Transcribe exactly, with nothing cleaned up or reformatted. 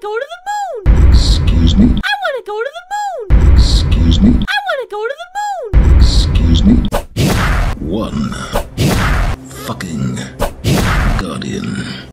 go to the moon. Excuse me? I want to go to the moon. Excuse me? I want to go to the moon. Excuse me? One fucking guardian.